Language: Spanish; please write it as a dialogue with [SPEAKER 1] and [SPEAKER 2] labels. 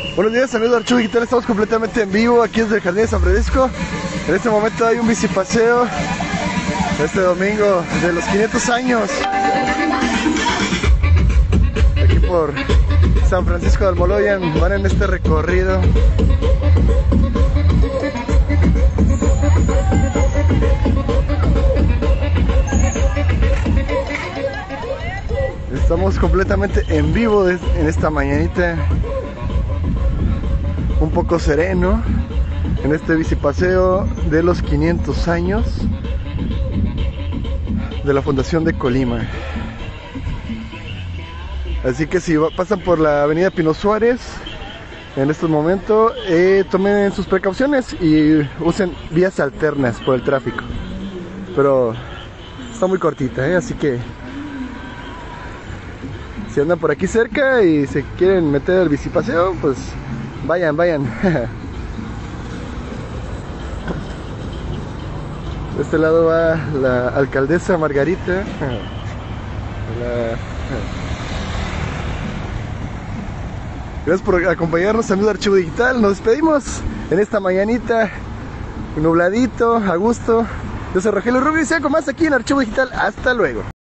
[SPEAKER 1] Buenos días, amigos de Archivo Digital, estamos completamente en vivo aquí desde el Jardín de San Francisco. En este momento hay un bicipaseo este domingo de los 500 años aquí por San Francisco de Almoloyan. Van en este recorrido. Estamos completamente en vivo en esta mañanita, un poco sereno, en este bicipaseo de los 500 años de la Fundación de Colima. Así que si pasan por la avenida Pino Suárez en estos momentos, tomen sus precauciones y usen vías alternas por el tráfico. Pero está muy cortita, así que si andan por aquí cerca y se quieren meter al bicipaseo, pues vayan. De este lado va la alcaldesa Margarita. Gracias por acompañarnos, amigos de Archivo Digital. Nos despedimos en esta mañanita, nubladito, a gusto. Yo soy Rogelio Rubio y sigo con más aquí en Archivo Digital. Hasta luego.